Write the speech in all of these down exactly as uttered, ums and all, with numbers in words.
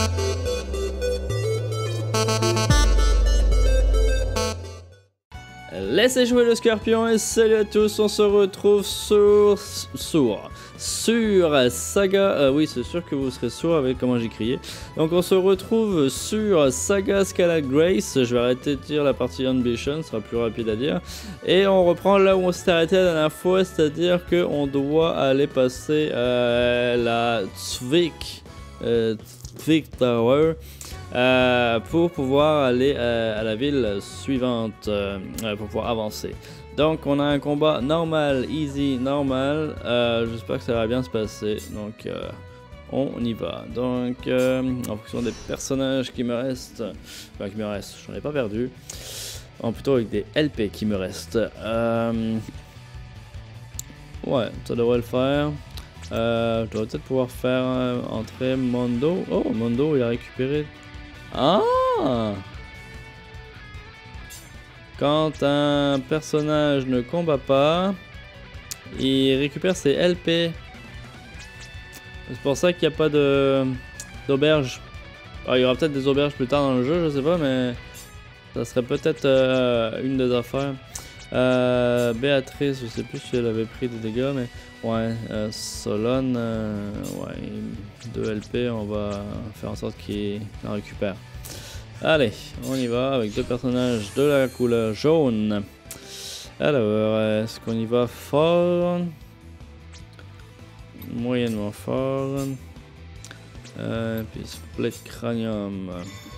Laissez jouer le Scorpion et salut à tous, on se retrouve sur... sur... sur Saga... Euh, oui, c'est sûr que vous serez sourd avec comment j'ai crié. Donc on se retrouve sur Saga Scarlet Grace, je vais arrêter de dire la partie Ambition, ce sera plus rapide à dire. Et on reprend là où on s'est arrêté la dernière fois, c'est-à-dire qu'on doit aller passer euh, la Tvik... Euh, Tvik Tower. Euh, pour pouvoir aller euh, à la ville suivante, euh, pour pouvoir avancer. Donc on a un combat normal, easy, normal. Euh, J'espère que ça va bien se passer. Donc euh, on y va. Donc euh, en fonction des personnages qui me restent, enfin qui me restent, j'en ai pas perdu. En plutôt avec des L P qui me restent. Euh, ouais, ça devrait le faire. Euh, je dois peut-être pouvoir faire euh, entrer Mondo. Oh, Mondo il a récupéré. Ah! Quand un personnage ne combat pas, il récupère ses L P. C'est pour ça qu'il n'y a pas de d'auberge. Ah, il y aura peut-être des auberges plus tard dans le jeu, je sais pas, mais ça serait peut-être euh, une des affaires. Euh, Béatrice, je sais plus si elle avait pris des dégâts, mais ouais, euh, Solon, euh, ouais, deux L P, on va faire en sorte qu'il en récupère. Allez, on y va avec deux personnages de la couleur jaune. Alors, est-ce qu'on y va fort? Moyennement fort. Euh, puis Split Cranium.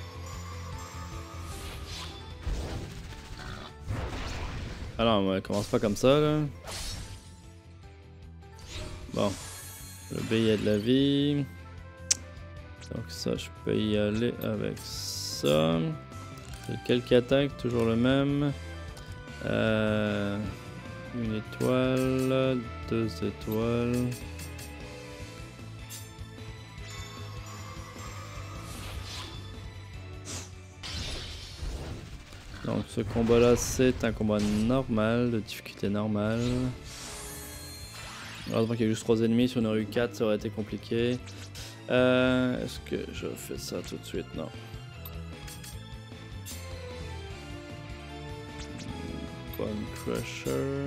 Alors, on commence pas comme ça, là. Bon. Le B, il y a de la vie. Donc ça, je peux y aller avec ça. Quelques attaques, toujours le même. Euh, une étoile, deux étoiles. Donc ce combat là c'est un combat normal, de difficulté normale. Heureusement qu'il y a juste trois ennemis, si on aurait eu quatre ça aurait été compliqué. Euh, Est-ce que je fais ça tout de suite? Non. Bone Crusher.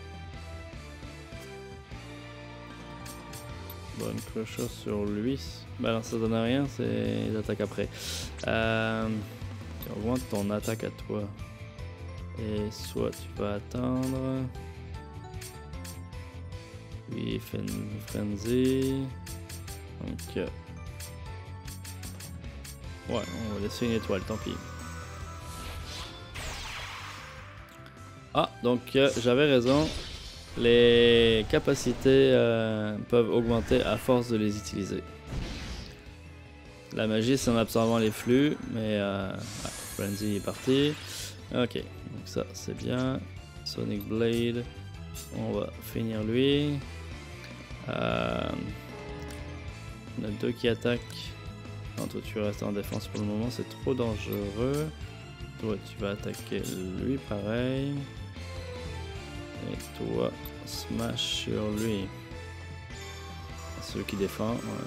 Bone Crusher sur lui. Ben non, ça donne rien, c'est les attaques après. Euh... Tu augmentes ton attaque à toi. Et soit tu vas attendre. Oui, Frenzy. Donc. Euh... Ouais, on va laisser une étoile, tant pis. Ah, donc euh, j'avais raison. Les capacités euh, peuvent augmenter à force de les utiliser. La magie c'est en absorbant les flux, mais euh, ouais, Frenzy est parti. Ok, donc ça c'est bien. Sonic Blade, on va finir lui. Euh, on a deux qui attaquent. Non, toi tu restes en défense pour le moment, c'est trop dangereux. Toi tu vas attaquer lui pareil. Et toi smash sur lui. Celui qui défend, ouais.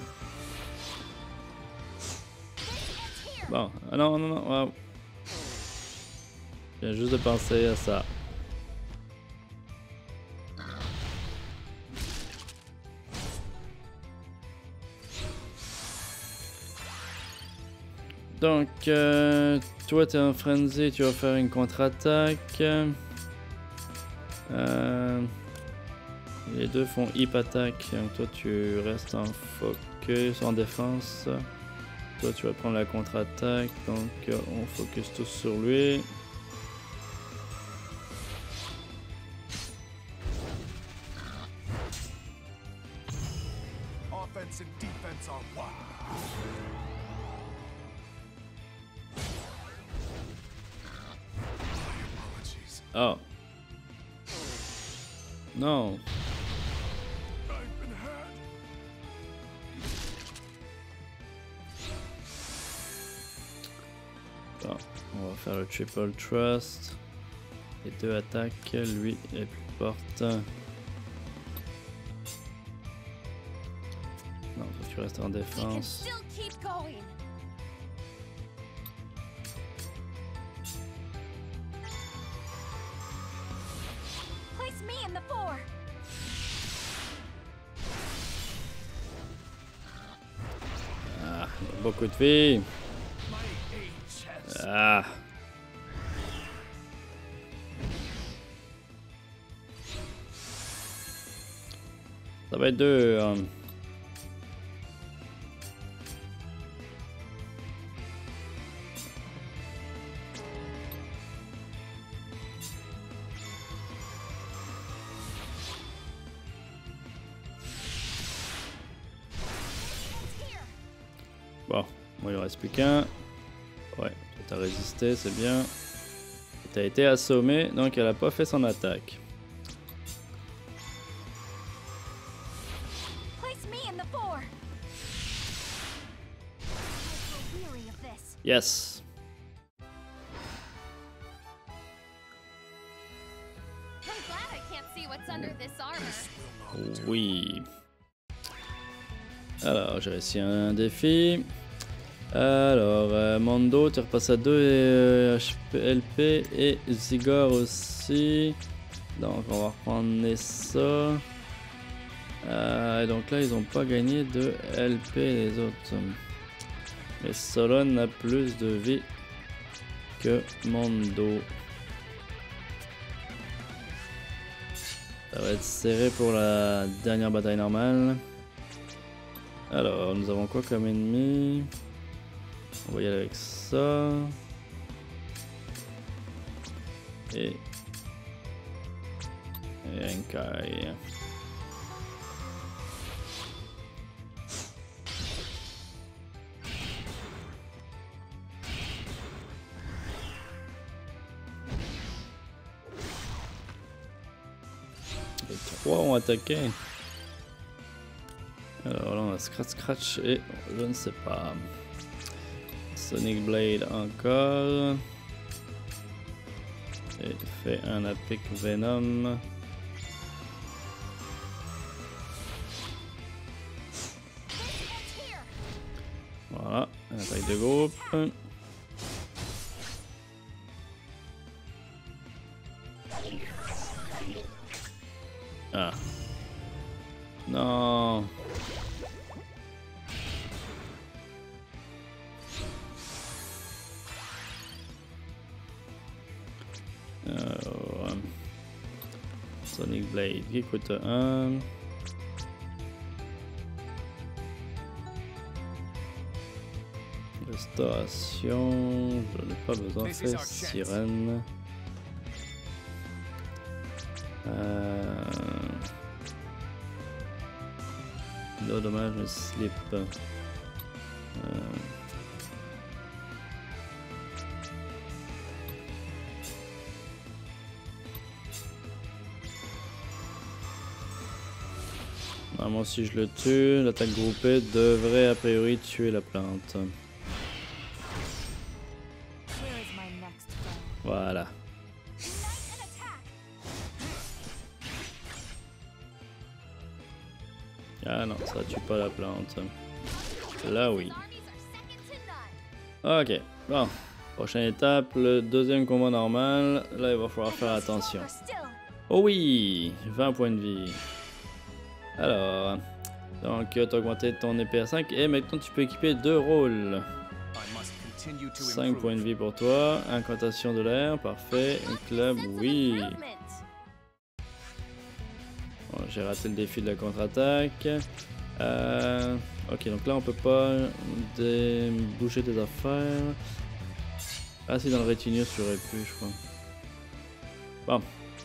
Bon, ah non, non, non, wow. Je viens juste de penser à ça. Donc, euh, toi t'es en frenzy, tu vas faire une contre-attaque. Euh, les deux font hip attack, donc toi tu restes en focus, en défense. Toi tu vas prendre la contre-attaque, donc euh, on focus tous sur lui. Offense and defense are wild. Oh. Non. Bon, on va faire le triple trust. Les deux attaques, lui est plus forte. Non, toi tu restes en défense. Beaucoup de vie. Ah. Ça va être dur. Hein. Bon, moi il en reste plus qu'un. Ouais, t'as résisté, c'est bien. T'as été assommé, donc elle a pas fait son attaque. Yes. Oui. Alors, j'ai réussi un défi. Alors, euh, Mondo, tu repasses à deux euh, H P, L P et Zigor aussi. Donc, on va reprendre Nessa. Euh, et donc là, ils n'ont pas gagné de L P les autres. Mais Solon a plus de vie que Mondo. Ça va être serré pour la dernière bataille normale. Alors, nous avons quoi comme ennemi? On va y aller avec ça. Et... Et Enkai. Les trois ont attaqué. Alors là on a Scratch Scratch et je ne sais pas. Sonic Blade encore. Et fait un Epic Venom. Voilà, une attaque de groupe. Ah. Non. Alors, Sonic Blade qui coûte un. Restauration, je n'ai pas besoin, c'est sirène. Euh... Non, dommage, un slip. Euh... Normalement, si je le tue, l'attaque groupée devrait a priori tuer la plante. Voilà. Ah non, ça tue pas la plante. Là oui. Ok, bon. Prochaine étape, le deuxième combat normal. Là, il va falloir faire attention. Oh oui, vingt points de vie. Alors, donc tu as augmenté ton épée à cinq et maintenant tu peux équiper deux rôles. cinq points de vie pour toi, incantation de l'air, parfait, un club, oui. Bon, j'ai raté le défi de la contre-attaque. Euh, ok, donc là on peut pas dé... bouger des affaires. Ah si, dans le Rétinius j'aurais pu, je crois. Bon.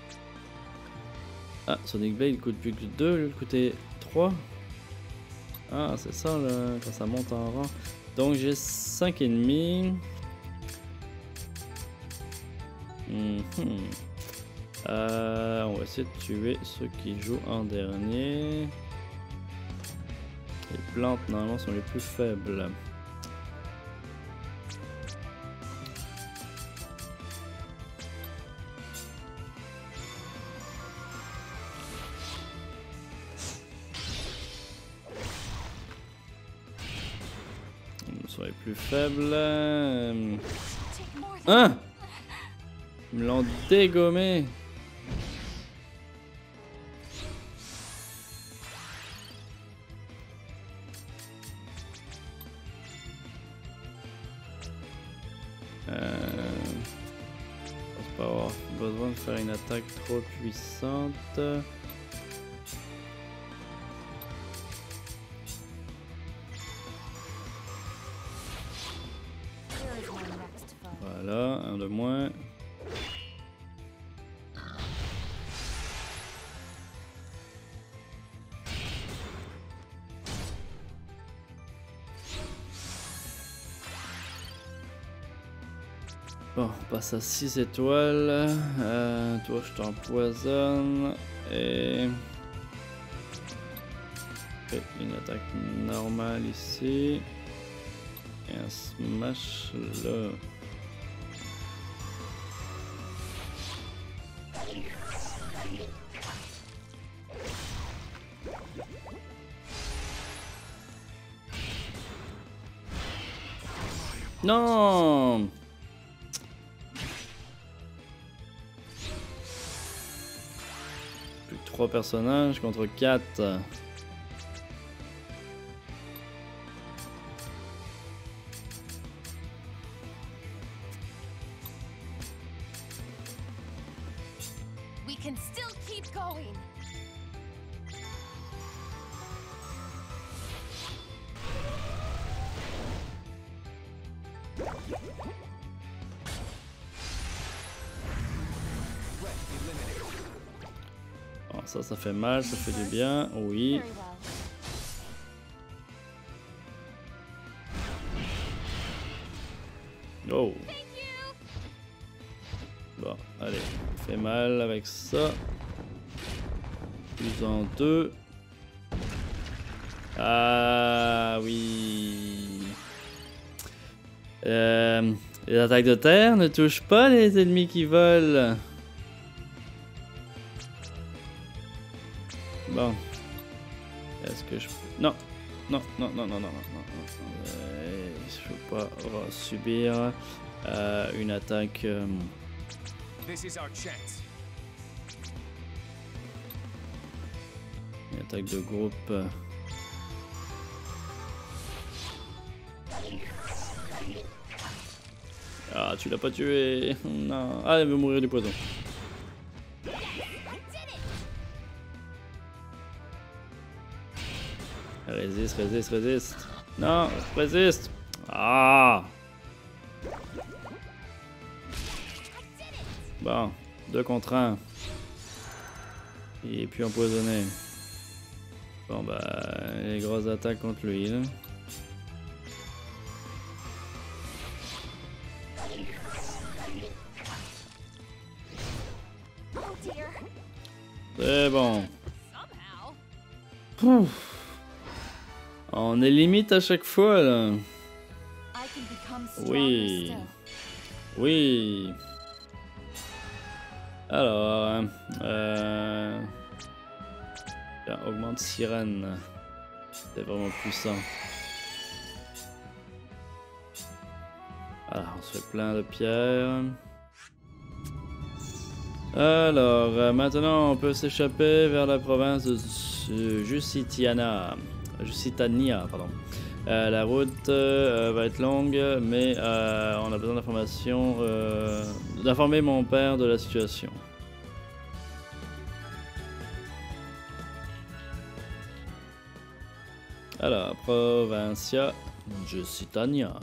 Ah, Sonic Blade coûte plus que deux, lui coûtait trois. Ah, c'est ça là, quand ça monte en rang. Donc j'ai cinq ennemis. Mm-hmm. euh, on va essayer de tuer ceux qui jouent en dernier. Les plantes normalement sont les plus faibles. Sont les plus faibles. Hein? Ils me l'ont dégommé. Euh... Je pense pas avoir besoin de faire une attaque trop puissante. Voilà, un de moins. Bon, on passe à six étoiles. Euh, toi, je t'empoisonne. Et... et une attaque normale ici. Et un smash là. Non! Plus que trois personnages contre quatre. We can still keep going. Bon, ça, ça fait mal, ça fait du bien, oui. Very well. Oh, Thank you. bon, allez, on fait mal avec ça. Plus en deux. Ah oui. Euh, les attaques de terre ne touchent pas les ennemis qui volent. Bon. Est-ce que je... Non. Non, non, non, non, non, non, non. Euh, je ne peux pas subir euh, une attaque... Euh... This is our chance. Une attaque de groupe. Ah, tu l'as pas tué. Non. Ah, elle veut mourir du poison. Résiste, résiste, résiste. Non, résiste. Ah. Bon, deux contre un. Il est plus empoisonné. Bon bah, les grosses attaques contre lui là. Oh dear. C'est bon. Somehow. Pouf. On est limite à chaque fois là. I can become stronger Oui. still. Oui. Alors, euh... tiens, augmente sirène. C'est vraiment puissant. Voilà, on se fait plein de pierres. Alors, euh, maintenant on peut s'échapper vers la province de Su- Jusitiana. Jusitania, pardon. Euh, la route euh, va être longue, mais euh, on a besoin d'informations, euh, d'informer mon père de la situation. Alors, Provincia Jusitania.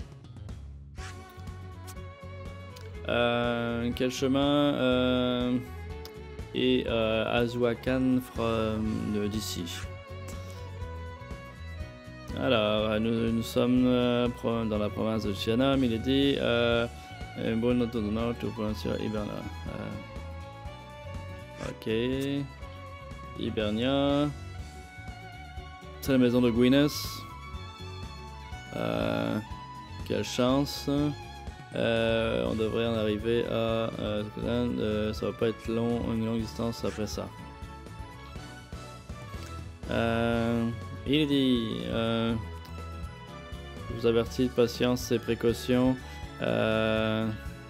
Euh, quel chemin euh, est euh, Azuakan from d'ici? Alors, nous, nous sommes euh, dans la province de Chiana, Milady, euh, bon note de nord, tout provincia Hibernia. Euh, ok. Hibernia. C'est la maison de Gwyneth. Euh, quelle chance. Euh, on devrait en arriver à... Euh, euh, ça va pas être long, une longue distance après ça. Euh... Il dit, euh, je vous avertis de patience et précautions. Euh,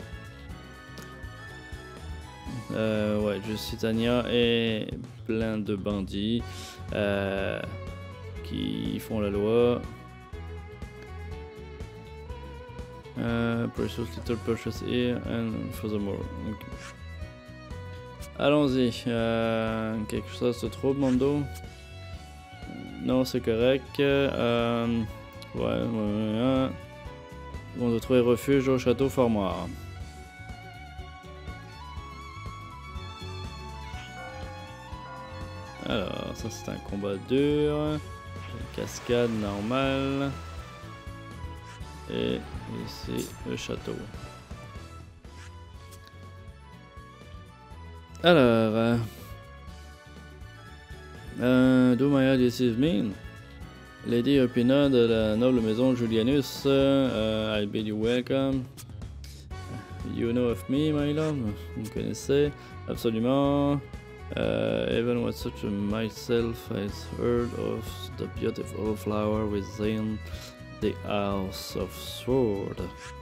euh, ouais, Jusitania est plein de bandits euh, qui font la loi. Uh, precious little purchase here and furthermore. Okay. Allons-y. Euh, quelque chose de trop, mon dos? Non, c'est correct. Euh, ouais, ouais, ouais. On doit trouver refuge au château Formoire. Alors, ça c'est un combat dur. Une cascade normale. Et ici, le château. Alors... Euh, euh, do my deceive me? Lady Urpina de la noble maison Julianus, uh, I bid you welcome. You know of me, my love? Vous me connaissez? Absolument. Uh, even with such a myself, I've heard of the beautiful flower within the House of Sword.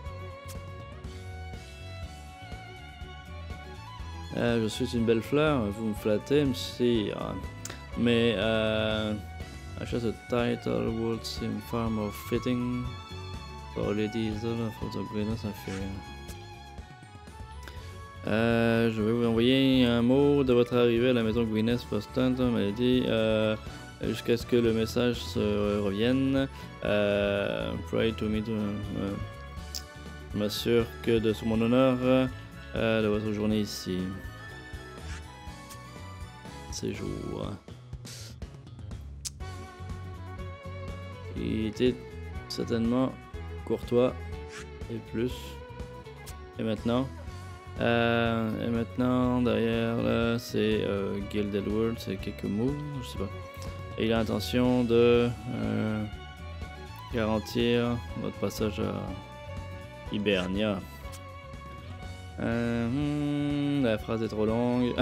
Uh, je suis une belle fleur, vous me flattez, monsieur. Mais euh, I guess the title would seem far more fitting for Lady Isola for the greatness of fear. Euh, je vais vous envoyer un mot de votre arrivée à la maison Gwyneth Postant, Lady, euh, jusqu'à ce que le message se revienne. Euh, pray to me to euh, m'assure que de sur mon honneur euh, de votre journée ici. Séjour. Il était certainement courtois et plus. Et maintenant, euh, et maintenant derrière là, c'est euh, Guild Edward, c'est quelques mots, je sais pas. Et il a l'intention de euh, garantir votre passage à Hibernia. Euh, hmm, la phrase est trop longue.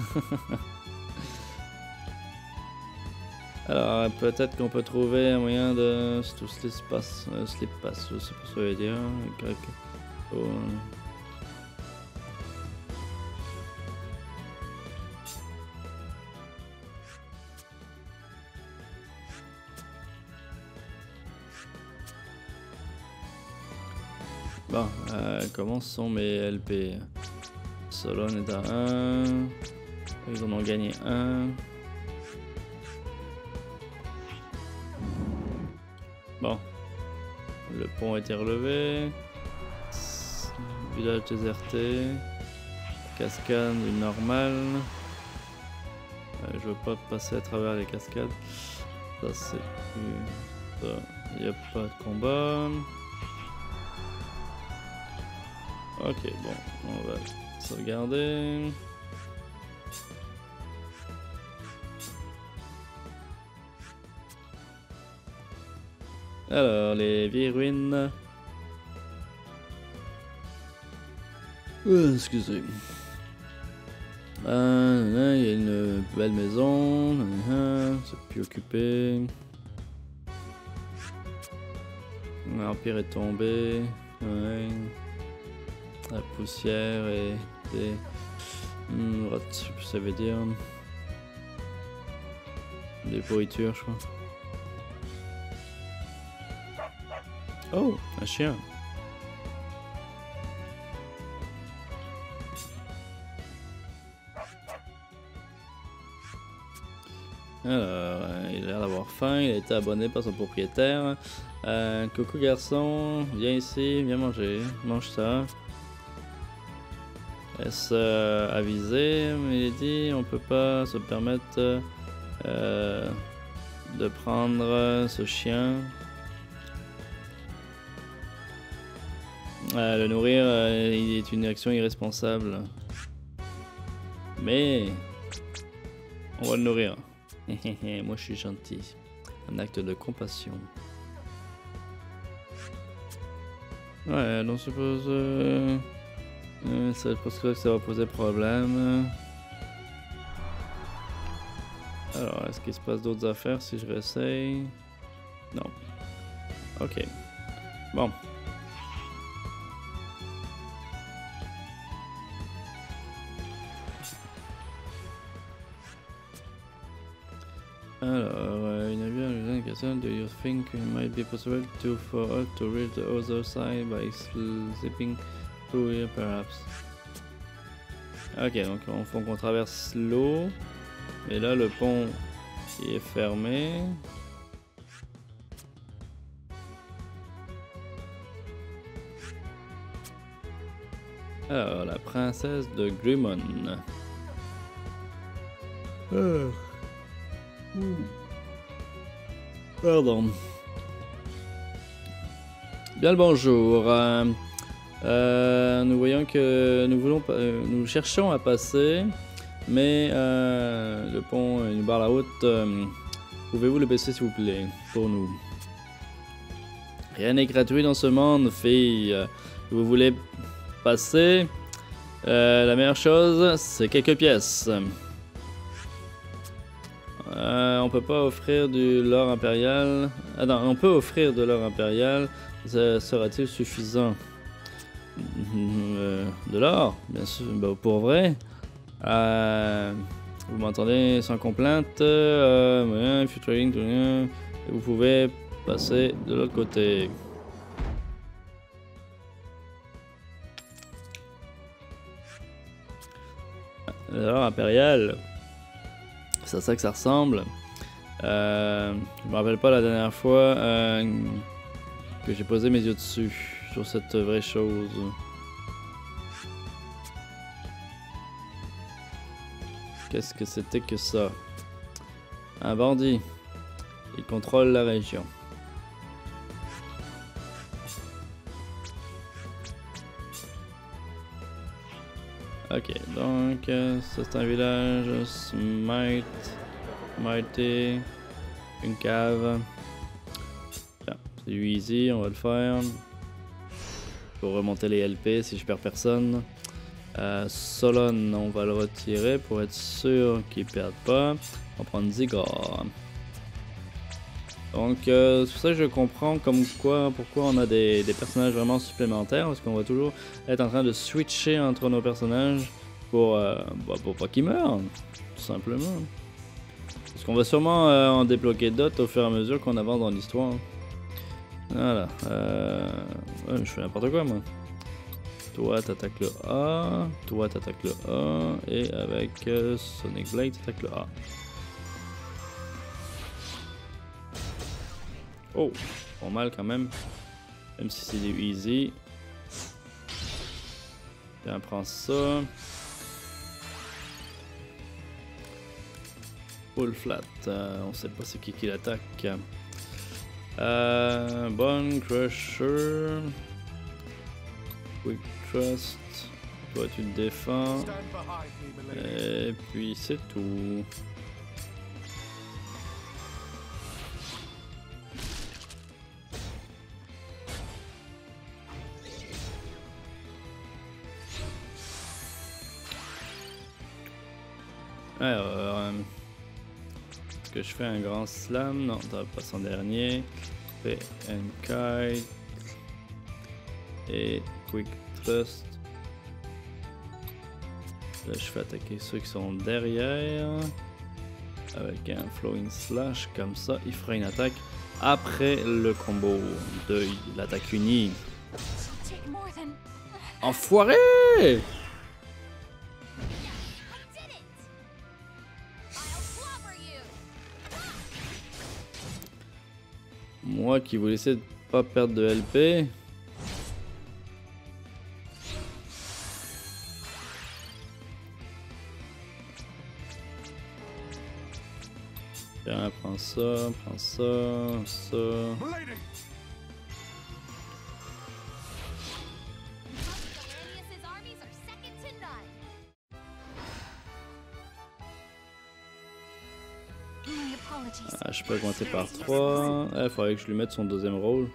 Alors peut-être qu'on peut trouver un moyen de tout ce qui se passe, euh, slip pass, je sais pas ce que ça veut dire. Oh. Bon, euh, comment sont mes L P? Solon est à un, ils en ont gagné un. Bon, le pont a été relevé, village déserté, cascade normale, euh, je veux pas passer à travers les cascades, ça c'est plus, ça, il n'y a pas de combat. Ok, bon, on va sauvegarder. Alors, les vieilles ruines. Euh, excusez. Euh, il y a une belle maison. Euh, c'est plus occupé. L'Empire est tombé. Ouais. La poussière et des. Hmm, je sais plus ce que ça veut dire. Des pourritures, je crois. Oh, un chien. Alors, euh, il a l'air d'avoir faim, il a été abonné par son propriétaire. Euh, coucou garçon, viens ici, viens manger, mange ça. Est-ce euh, avisé, Milady? On peut pas se permettre euh, de prendre ce chien. Euh, le nourrir, euh, il est une action irresponsable. Mais on va le nourrir. Moi je suis gentil. Un acte de compassion. Ouais, donc je suppose... Euh, euh, c'est parce que ça va poser problème. Alors, est-ce qu'il se passe d'autres affaires si je réessaye? Non. Ok. Bon. Alors, euh, une avion, une Captain, do you think it might be possible to for us to reach the other side by slipping through here perhaps? Ok, donc on faut qu'on traverse l'eau. Mais là, le pont il est fermé. Alors, la princesse de Grimon. Euh. Pardon. Bien le bonjour. Euh, euh, nous voyons que nous voulons, euh, nous cherchons à passer, mais euh, le pont nous barre la route. Euh, Pouvez-vous le baisser s'il vous plaît, pour nous? Rien n'est gratuit dans ce monde, fille. Vous voulez passer? Euh, la meilleure chose, c'est quelques pièces. Euh, on peut pas offrir du l'or impérial. Ah non, on peut offrir de l'or impérial. Ça sera-t-il suffisant? Euh, de l'or, bien sûr, bah, pour vrai. Euh, vous m'entendez sans complainte. Euh, featuring, vous pouvez passer de l'autre côté. L'or impérial. C'est à ça que ça ressemble. Euh, je me rappelle pas la dernière fois euh, que j'ai posé mes yeux dessus, sur cette vraie chose. Qu'est-ce que c'était que ça? Un bandit. Il contrôle la région. Ok, donc euh, c'est un village, Smite, Mighty, une cave. Bien, c'est du easy, on va le faire. Pour remonter les L P si je perds personne. Euh, Solon, on va le retirer pour être sûr qu'il ne perde pas. On va prendre Zigor. Donc euh, c'est pour ça que je comprends comme quoi, pourquoi on a des, des personnages vraiment supplémentaires, parce qu'on va toujours être en train de switcher entre nos personnages pour, euh, bah, pour pas qu'ils meurent, tout simplement. Parce qu'on va sûrement euh, en débloquer d'autres au fur et à mesure qu'on avance dans l'histoire. Voilà. Euh... Ouais, je fais n'importe quoi moi. Toi t'attaques le A, toi t'attaques le A, et avec euh, Sonic Blade t'attaques le A. Oh, pas mal quand même, même si c'est du easy. Bien, prends ça. Full flat, euh, on sait pas c'est qui qui l'attaque. Euh, Bone Crusher. Quick Trust. Toi tu te défends. Et puis c'est tout. Alors, euh, est-ce que je fais un grand slam? Non, ça va pas son dernier. Fais un kite. Et quick thrust. Là, je fais attaquer ceux qui sont derrière. Avec un flowing slash, comme ça, il fera une attaque après le combo de l'attaque unie. Enfoiré! Moi qui voulais essayer de pas perdre de L P. Tiens, prends ça, prends ça, ça. Ah, je peux augmenter par trois. Il faudrait que je lui mette son deuxième rôle.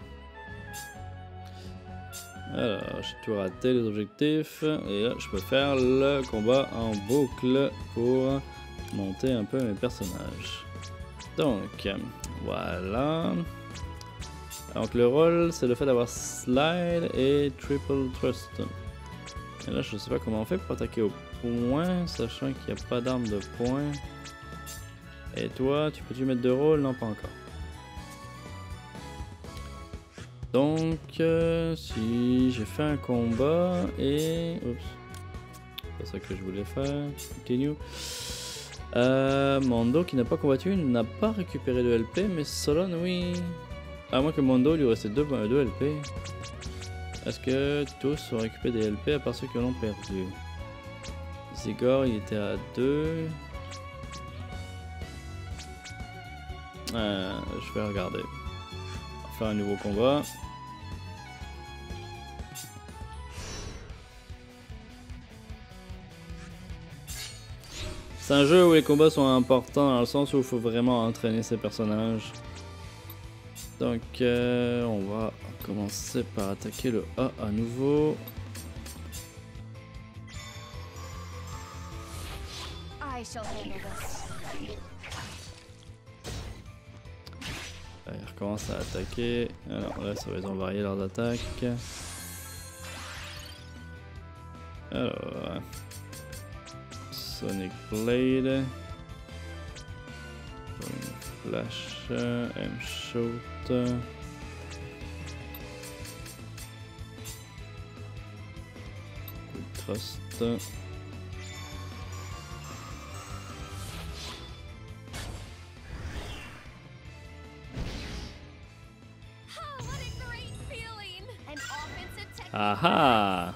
Alors, j'ai tout raté les objectifs. Et là, je peux faire le combat en boucle pour monter un peu mes personnages. Donc, voilà. Donc, le rôle, c'est le fait d'avoir slide et triple thrust. Et là, je sais pas comment on fait pour attaquer au point, sachant qu'il n'y a pas d'arme de poing. Et toi, tu peux-tu mettre de rôle? Non, pas encore. Donc, euh, si j'ai fait un combat et... Oups. C'est pas ça que je voulais faire. Continue. Euh, Mondo qui n'a pas combattu n'a pas récupéré de L P, mais Solon, oui. À moins que Mondo lui restait deux, deux L P. Est-ce que tous ont récupéré des L P à part ceux qui l'ont perdu? Zigor, il était à deux. Euh, je vais regarder. On va faire un nouveau combat. C'est un jeu où les combats sont importants dans le sens où il faut vraiment entraîner ses personnages. Donc euh, on va commencer par attaquer le A à nouveau. I shall handle this. Là, ils recommencent à attaquer. Alors là, ça va, ils ont varié leurs attaques. Alors... Sonic Blade, Flash, M-Shoot, Quick Thrust. Oh, what a great feeling! An offensive technique. Ah ah!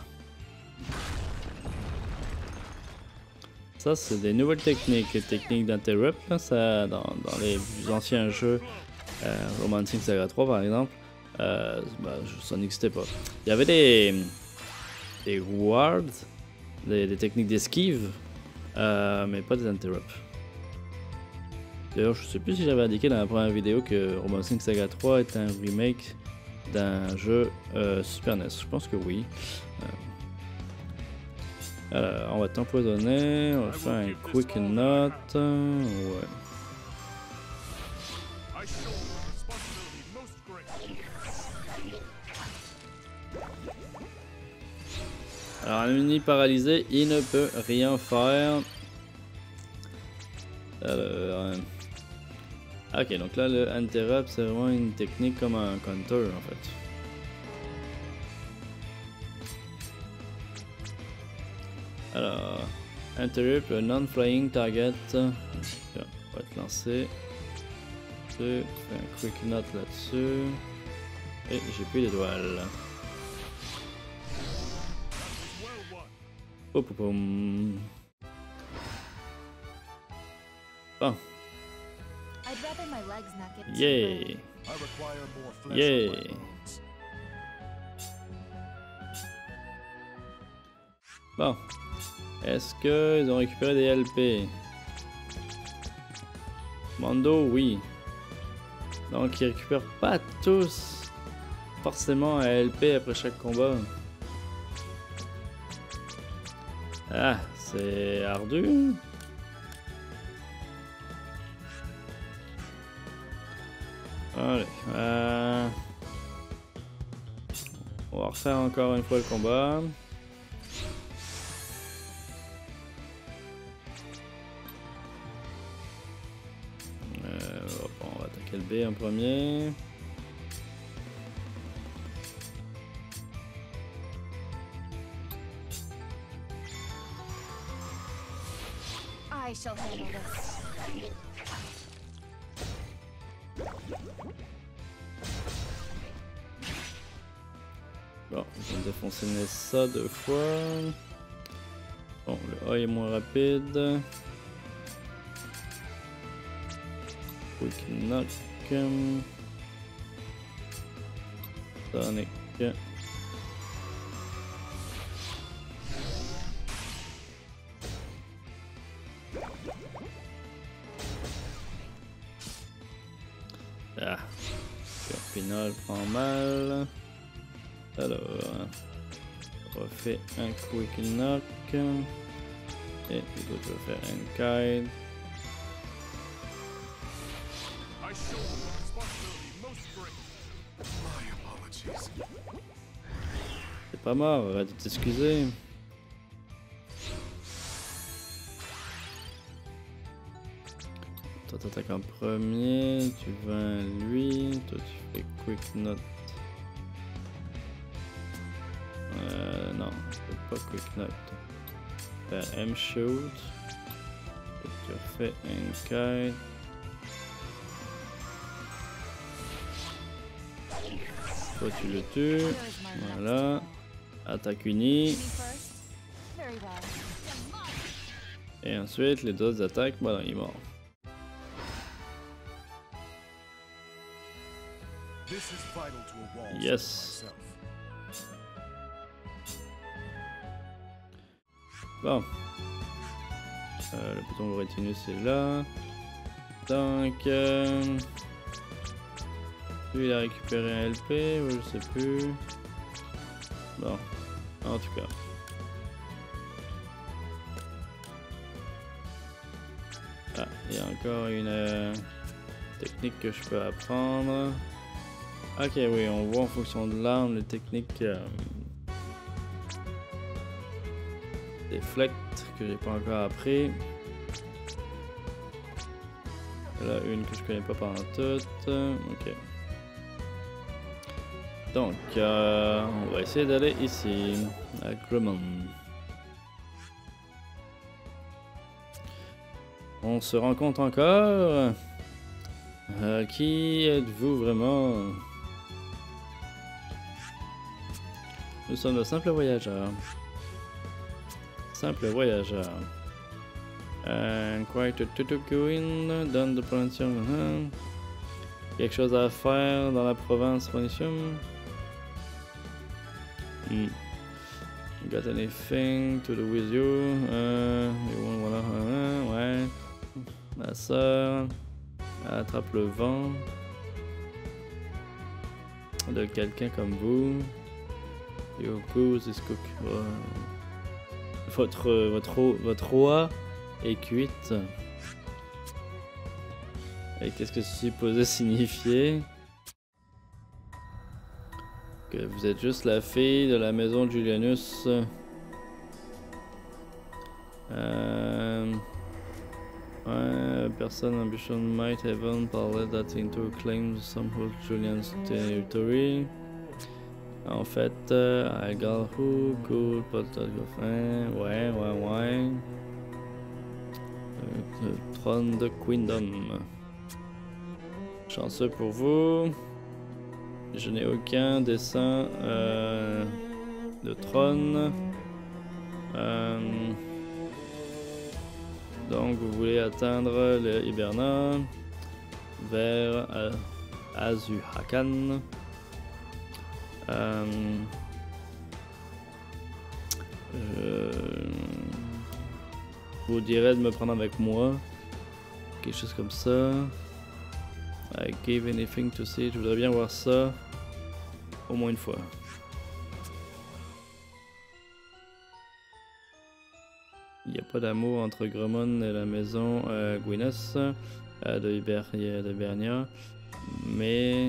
Ça, c'est des nouvelles techniques, les techniques d'interrupt. Ça, dans, dans les plus anciens jeux, euh, Romancing Saga trois par exemple, euh, bah, ça n'existait pas. Il y avait des, des wards, des, des techniques d'esquive, euh, mais pas des interrupts. D'ailleurs, je sais plus si j'avais indiqué dans la première vidéo que Romancing Saga trois est un remake d'un jeu euh, Super N E S. Je pense que oui. Euh, Alors, on va t'empoisonner, on va faire un quick note, ouais. Alors, un mini paralysé, il ne peut rien faire. Alors, ok, donc là, le interrupt, c'est vraiment une technique comme un counter en fait. Alors, interrupt a non-flying target. On va te lancer. Tu fais un quick note là-dessus. Et j'ai plus d'étoiles. Oh, oh, oh. Bon. Yeah. Yeah. Bon. Est-ce qu'ils ont récupéré des L P? Mondo, oui. Donc ils récupèrent pas tous forcément un L P après chaque combat. Ah, c'est ardu. Allez. Euh... On va refaire encore une fois le combat. Le B en premier. I shall handle this. Bon, ils ont défoncé Nessa deux fois. Bon, le A est moins rapide. Quick knock. Sonic. Ah, Scorpinol prend mal. Alors, on refait un quick knock. Et puis l'autre va faire un kite. C'est pas mort, arrête de t'excuser. Toi t'attaques en premier, tu vas à lui, toi tu fais quick note Non, c'est pas quick note. Faire M-shoot. Tu refais un kite. Toi tu le tues. Voilà. Attaque unie. Very well. Et ensuite les autres attaques, voilà, il est mort. This is vital to a wall Yes. myself. Bon. Euh, le bouton de rétinus c'est là. Donc. Euh... Lui il a récupéré un L P, ou je sais plus. Bon. En tout cas. Ah, il y a encore une euh, technique que je peux apprendre. Ok, oui, on voit en fonction de l'arme les techniques euh, déflect que j'ai pas encore appris. Là, une que je connais pas pendant toute. Ok. Donc, euh, on va essayer d'aller ici, à Grumman. On se rencontre encore. Euh, qui êtes-vous vraiment? Nous sommes de simples voyageurs. Simples voyageurs. Quite to go in, donne de provincium. Uh-huh. Quelque chose à faire dans la province provincium. Hmm. Got anything to do with you? Uh, voilà, uh, ouais. Ma soeur attrape le vent de quelqu'un comme vous. Your goose is cook. Oh. Votre votre votre oie est cuite. Et qu'est-ce que c'est supposé signifier? Que vous êtes juste la fille de la maison de Julianus. Euh... Ouais, person ambition might have parlait that into claims some of Julian's territory. En fait, euh, I got who could put that ouais, ouais, ouais. Euh, le trône de Queendom. Chanceux pour vous. Je n'ai aucun dessin euh, de trône. Euh, donc vous voulez atteindre le Hiberna vers euh, Azuhakan. Euh, je vous dirais de me prendre avec moi. Quelque chose comme ça. I gave anything to see. Je voudrais bien voir ça au moins une fois. Il n'y a pas d'amour entre Grumman et la maison euh, Gwyneth euh, de, Hiber de Bernia, mais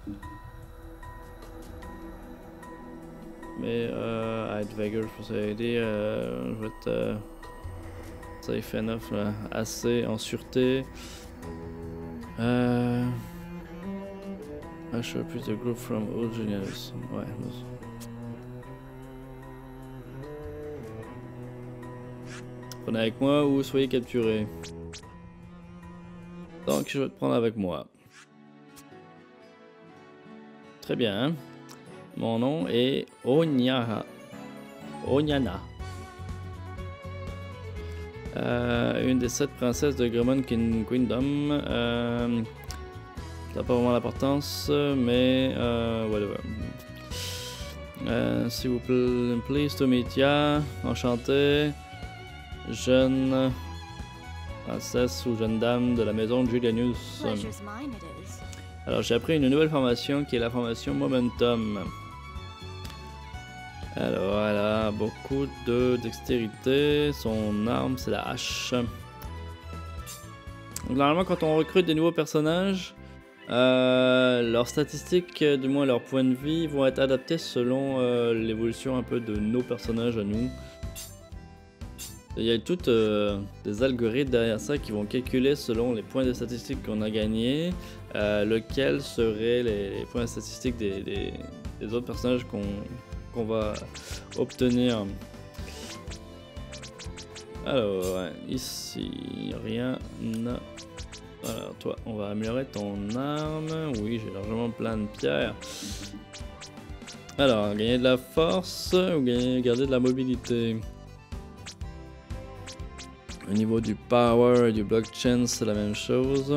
mais euh, Eidwager, je pense que aider. Euh, je vais être euh, safe enough, là, assez en sûreté. Euh... Usher plus the group from all juniors. Ouais. Prenez avec moi ou soyez capturés. Donc je vais te prendre avec moi. Très bien. Mon nom est Onyara. Onyana. Euh, une des sept princesses de Grumman Queendom. Euh, ça n'a pas vraiment d'importance, mais euh, whatever. Euh, S'il vous plaît, please to meet ya. Enchanté. Jeune princesse ou jeune dame de la maison de Julianus. Pleasure's mine it is. Alors j'ai appris une nouvelle formation qui est la formation Momentum. Alors elle a beaucoup de dextérité, son arme c'est la hache. Donc, normalement quand on recrute des nouveaux personnages, euh, leurs statistiques, du moins leurs points de vie, vont être adaptés selon euh, l'évolution un peu de nos personnages à nous. Il y a toutes euh, des algorithmes derrière ça qui vont calculer selon les points de statistiques qu'on a gagnés, euh, lequel seraient les, les points de statistiques des, des, des autres personnages qu'on qu'on va obtenir. Alors, ici, rien. Non. Alors, toi, on va améliorer ton arme. Oui, j'ai largement plein de pierres. Alors, gagner de la force ou gagner, garder de la mobilité. Au niveau du power et du blockchain, c'est la même chose.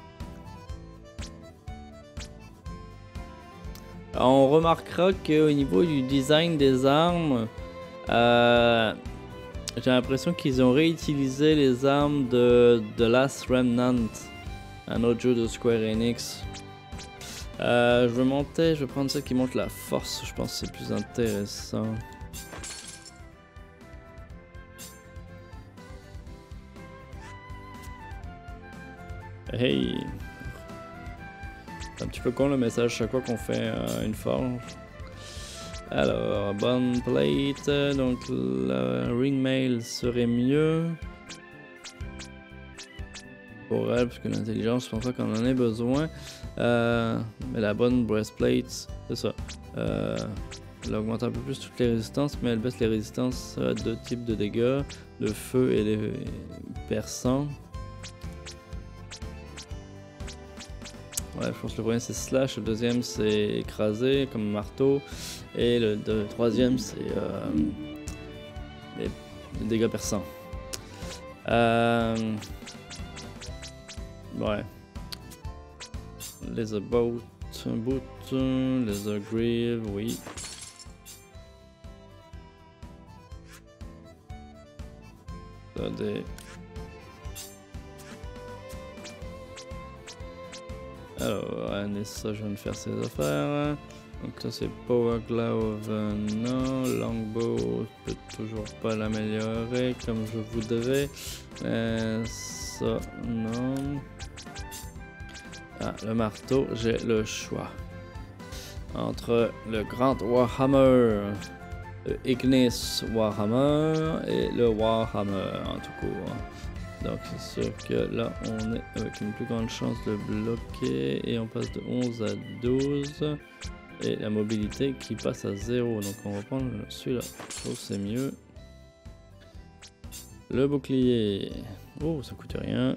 Alors, on remarquera qu'au niveau du design des armes, euh, j'ai l'impression qu'ils ont réutilisé les armes de The Last Remnant, un autre jeu de Square Enix. Euh, je vais monter, je vais prendre ça qui monte la force, je pense que c'est plus intéressant. Hey! C'est un petit peu con le message chaque fois qu'on fait euh, une forge. Alors, bonne plate, donc la ring mail serait mieux pour elle, parce que l'intelligence, je pense pas qu'on en ait besoin. Euh, mais la bonne breastplate, c'est ça. Euh, elle augmente un peu plus toutes les résistances, mais elle baisse les résistances à deux types de dégâts, le feu et les perçants. Ouais, je pense que le premier c'est slash, le deuxième c'est écrasé comme marteau, et le, le troisième c'est euh, les, les dégâts perçants. Euh, ouais. Les boot, boot, les grieve, oui. Ça, des... Alors, ouais, ça, je viens de faire ses affaires. Donc ça c'est Power Glove, euh, non. Longbow, je peux toujours pas l'améliorer comme je voudrais. Euh, ça, non. Ah, le marteau, j'ai le choix. Entre le Grand Warhammer, le Ignis Warhammer et le Warhammer en tout cas. Donc c'est sûr que là on est avec une plus grande chance de bloquer et on passe de onze à douze et la mobilité qui passe à zéro. Donc on va prendre celui-là, je trouve que c'est mieux. Le bouclier, oh ça coûte rien.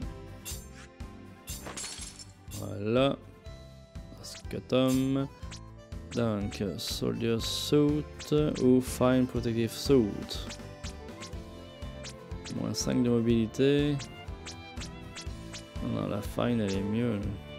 Voilà, Scutum. Donc Soldier Suit ou Fine Protective Suit. Moins cinq de mobilité. Non, la fine elle est mieux.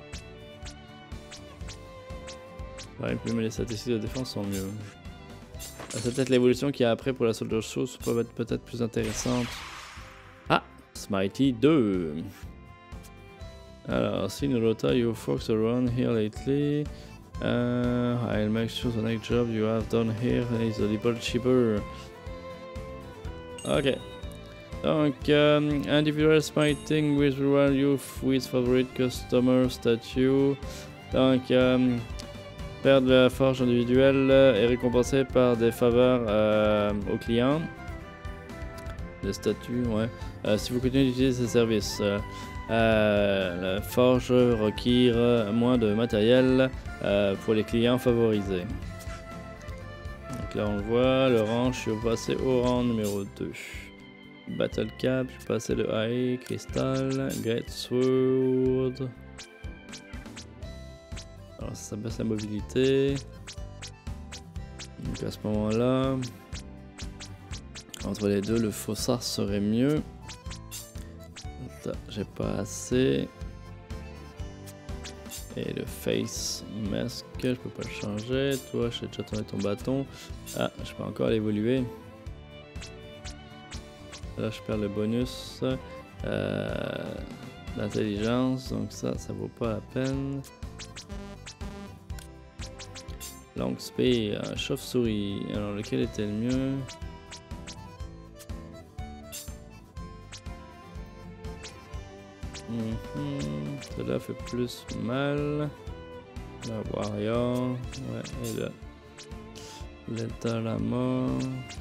Ouais, mais les statistiques de défense sont mieux. C'est peut-être l'évolution qu'il y a après pour la Soldier Suit peut être peut-être plus intéressante. Ah, Smitey deux. Alors, seen Rota, you folks around here lately. Uh, I'll make sure the next job you have done here is a little cheaper. Ok. Donc, um, individual smiting with rural youth with favorite customer statue. Donc, um, perdre la forge individuelle est récompensé par des faveurs euh, aux clients. Les statuts, ouais. Euh, si vous continuez d'utiliser ces services, euh, euh, la forge requiert moins de matériel euh, pour les clients favorisés. Donc là, on le voit, le rang, je suis passé au rang numéro deux. Battle Cap, je suis passé le A E, Crystal, Great Sword. Alors ça baisse la mobilité. Donc à ce moment-là, entre les deux, le Fossard serait mieux. J'ai pas assez. Et le Face Mask, je peux pas le changer. Toi, j'ai déjà tourné ton bâton. Ah, je peux encore l'évoluer. Là je perds le bonus euh, d'intelligence, donc ça, ça vaut pas la peine. Long Spear, chauve-souris, alors lequel était le mieux? Mm-hmm. Cela fait plus mal. La Warrior, ouais, et là. L'État la mort.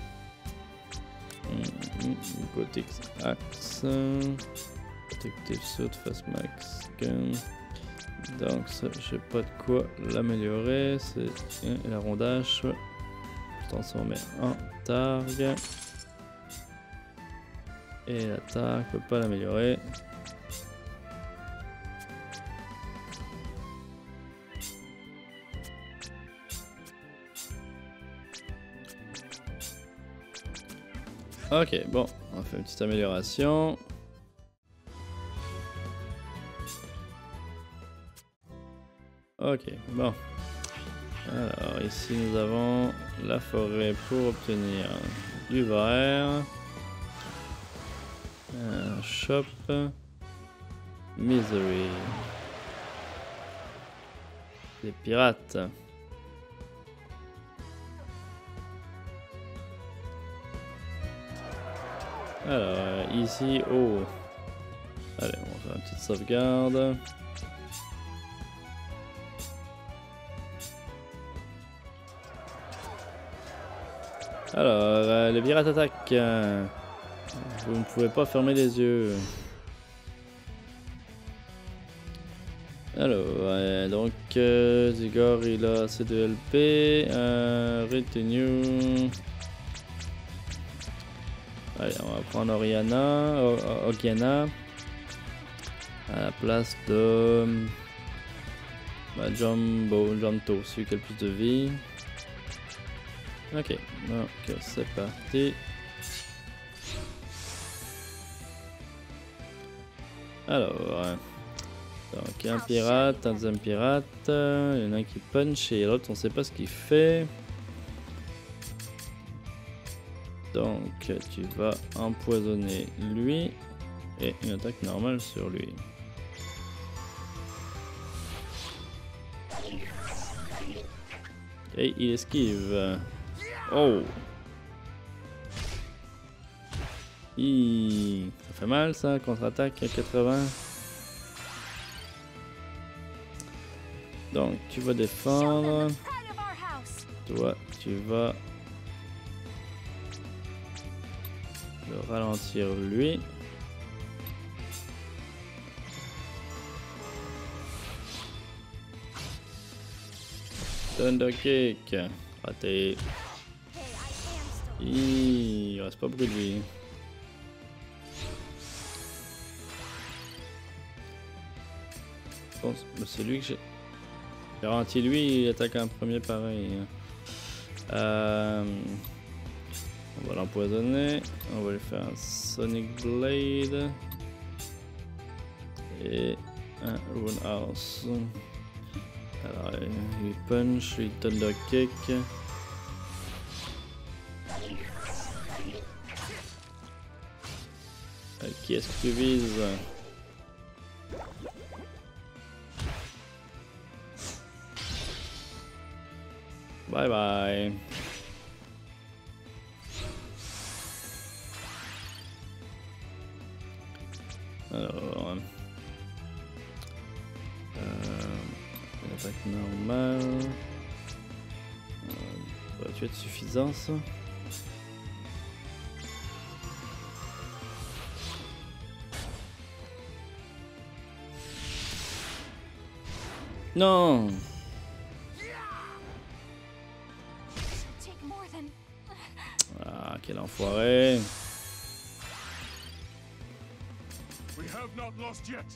Mm-hmm. Gothic Axe, Protective Suit, Fast Max Gun. Donc ça, j'ai pas de quoi l'améliorer. C'est la rondage. transformer en targ. Et l'attaque, peut pas l'améliorer. Ok, bon, on fait une petite amélioration. Ok, bon. Alors ici nous avons la forêt pour obtenir du verre. Un shop. Misery. Les pirates. Alors ici, oh. Allez, on va faire une petite sauvegarde. Alors, euh, les pirates attaquent. Euh, vous ne pouvez pas fermer les yeux. Alors, euh, donc, euh, Zigor il a C deux L P. Euh, retenue. Allez, on va prendre Oriana. Ogiana. À la place de. Bah, Jumbo, Jumto, celui qui a le plus de vie. Ok, donc c'est parti. Alors, donc un pirate, un deuxième pirate, il y en a un qui punch et l'autre on sait pas ce qu'il fait. Donc tu vas empoisonner lui et une attaque normale sur lui. Et il esquive. Oh! Hi. Ça fait mal ça, contre-attaque à quatre-vingts. Donc tu vas défendre. Toi, tu vas le ralentir lui. Thunder Kick. Raté. Il reste pas beaucoup de vie. Bon, c'est lui que j'ai. Garanti lui, il attaque en premier pareil. Euh... On va l'empoisonner. On va lui faire un Sonic Blade. Et un Roundhouse. Alors, il punch, il Thunder Kick. Qui est-ce que tu vises? Bye bye. Alors, euh, une attaque normale. Euh, ça va être suffisant ça. Non. Ah, quel enfoiré. We have not lost yet.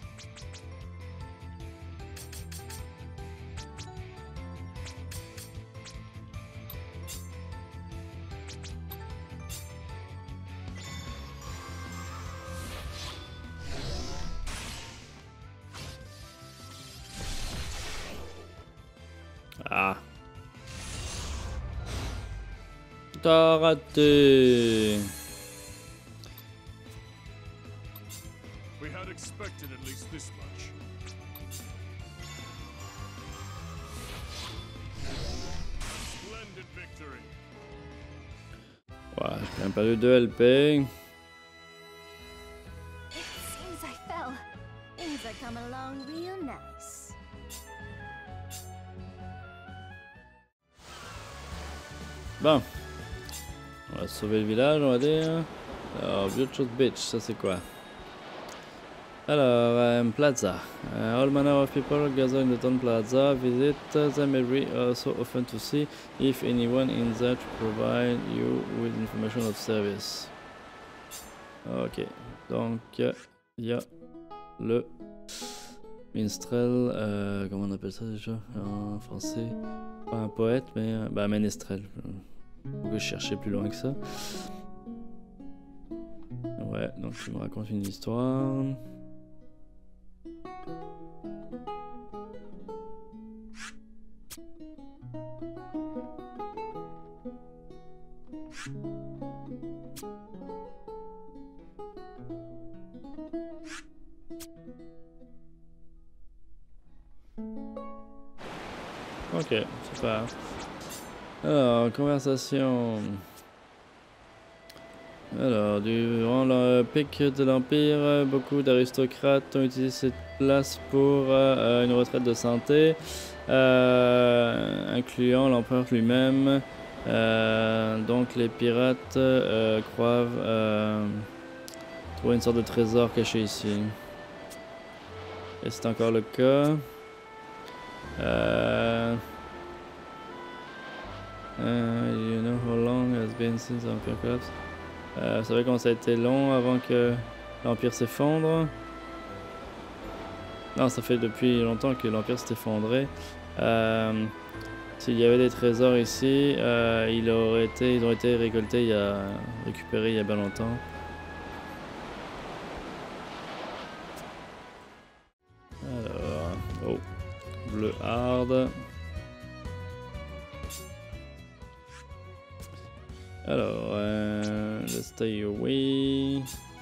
Ah. T'as raté. We had expected at least this much. Splendid victory. Ouais, j'ai quand même perdu deux L P. It seems I fell. Things are coming along real nice. Bon. On va sauver le village, on va dire. Alors, Beautiful Bitch, ça c'est quoi? Alors, um, Plaza. Uh, all manner of people gather in the town plaza. Visit them every uh, so often to see if anyone in there to provide you with information of service. Ok, donc il y a le minstrel, euh, comment on appelle ça déjà en français? Pas un poète, mais euh, bah, ménestrel. Faut que je cherchais plus loin que ça. Ouais, donc tu me racontes une histoire. Ok, super. Alors, conversation. Alors, durant le pic de l'Empire, beaucoup d'aristocrates ont utilisé cette place pour euh, une retraite de santé, euh, incluant l'empereur lui-même. Euh, donc, les pirates euh, croient euh, trouver une sorte de trésor caché ici. Et c'est encore le cas. Euh, uh, you know how long has been since Empire collapsed? Euh, vous savez comment ça a été long avant que l'Empire s'effondre? Non, ça fait depuis longtemps que l'Empire s'est effondré. Euh, S'il y avait des trésors ici, euh, ils, auraient été, ils ont été récoltés, il y a, récupérés il y a bien longtemps. Alors, oh, bleu hard. Alors, euh, let's stay away.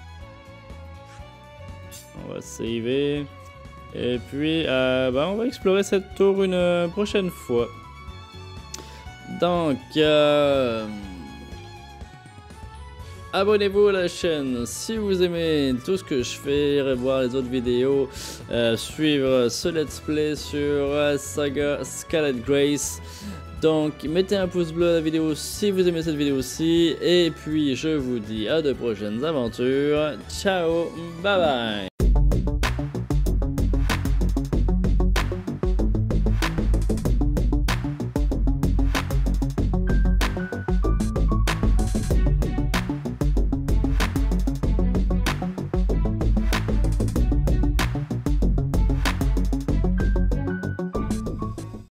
On va saver. Et puis, euh, bah, on va explorer cette tour une euh, prochaine fois. Donc, euh, abonnez-vous à la chaîne si vous aimez tout ce que je fais, revoir les autres vidéos, euh, suivre ce let's play sur euh, Saga Scarlet Grace. Donc, mettez un pouce bleu à la vidéo si vous aimez cette vidéo aussi. Et puis, je vous dis à de prochaines aventures. Ciao, bye bye.